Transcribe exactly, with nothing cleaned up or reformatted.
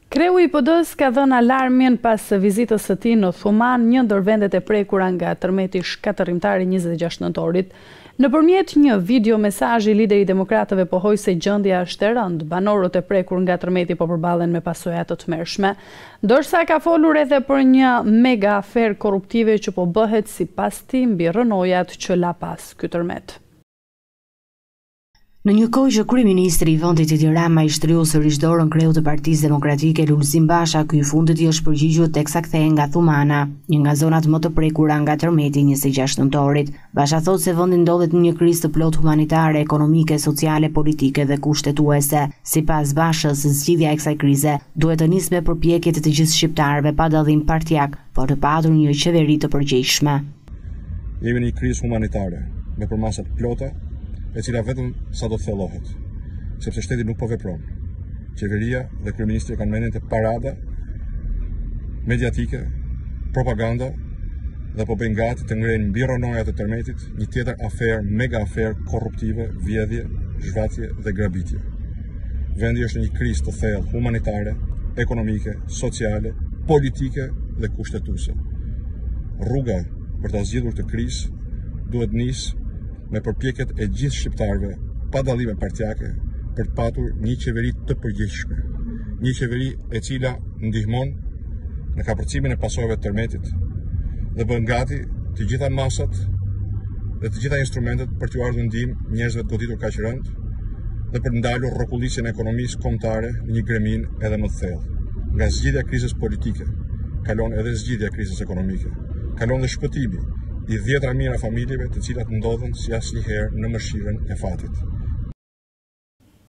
Kreu i P D-s ka dhënë alarmin pas vizitës së tij në Thuman, një ndër vendet e prekura nga tërmeti shkatërrimtar i njëzet e gjashtë nëntorit. Nëpërmjet një video mesazhi, lideri i demokratëve pohoi se gjendja është e rëndë. Banorët e prekur nga tërmeti po përballen me pasoja të tmerrshme, ndërsa ka folur edhe për një mega aferë korruptive që po bëhet sipas tij mbi rënojat që la pas ky tërmet. Në një kohë që kryeministri i vendit Edi Rama i shtryu sërish dorën kreut të Partisë Demokratike Lulzim Basha, ky i fundit i është përgjigjur teksa kthehej nga Thumana, një nga zonat më të prekura nga tërmeti njëzet e gjashtë nëntorit. Basha thotë se vendi ndodhet në një krizë të plot humanitare, ekonomike, sociale, politike dhe kushtetuese. Sipas Bashës, zgjidhja e kësaj krize duhet të nisë me përpjekjet e të gjithë shqiptarëve pa dallim partijak, por të patur një qeveri të përgjegjshme. Jemi në një krizë humanitare me përmasat plota, e cila vetëm sa do të thellohet, sepse shteti nuk po vepron. Qeveria dhe kryeministri kanë mendjen te parada mediatike, propaganda dhe po bëjnë gati të ngrejnë mbi rronojat e tërmetit një tjetër aferë, mega aferë korruptive, vjedhje, zhvatje dhe grabitje. Vendi është në një krizë të thellë humanitare, ekonomike, sociale, politike dhe kushtetuese. Rruga për ta zgjidhur këtë krizë duhet nisë me përpjekjet e gjithë shqiptarëve, pa dallime partijake, për të patur një qeveri të përgjegjshme, një qeveri e cila ndihmon në kapërcimin e pasojave të tërmetit dhe bën gati të gjitha masat dhe të gjitha instrumentet për t'u ardhur ndihmë njerëzve të goditur kaq rënd dhe për ndalur rrokullisjen e ekonomisë kombëtare në një gremin edhe më të thellë. Nga zgjidhja e krizës politike kalon edhe zgjidhja e krizës ekonomike, kalon dhe shpëtimi i dhjetra mijëra familjeve të cilat ndodhen si asnjëherë në mëshirën e fatit.